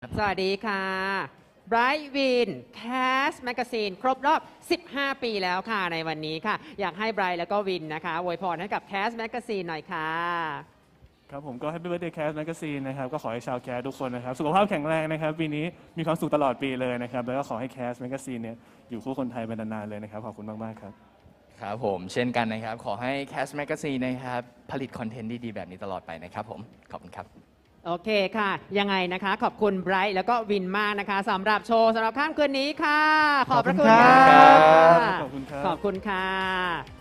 สวัสดีค่ะ Bright Win Cast Magazine ครบรอบ 15 ปีแล้วค่ะในวันนี้ค่ะ อยากให้ Bright แล้วก็วินนะคะอวยพรให้กับ Cast Magazine หน่อยค่ะครับผมก็ Happy Birthday Cast Magazine นะครับก็ขอให้ชาวแคสทุกคนนะครับสุขภาพแข็งแรงนะครับปีนี้มีความสุขตลอดปีเลยนะครับแล้วก็ขอให้ Cast Magazine เนี่ยอยู่คู่คนไทยไปนานๆเลยนะครับขอบคุณมากๆครับครับผมเช่นกันนะครับขอให้ Cast Magazine นะครับผลิตคอนเทนต์ดีๆแบบนี้ตลอดไปนะครับผมขอบคุณครับโอเคค่ะ ยังไงนะคะขอบคุณ Bright แล้วก็วินมากนะคะสำหรับโชว์สำหรับค่ำคืนนี้ค่ะ ขอบพระคุณค่ะขอบคุณครับขอบคุณค่ะ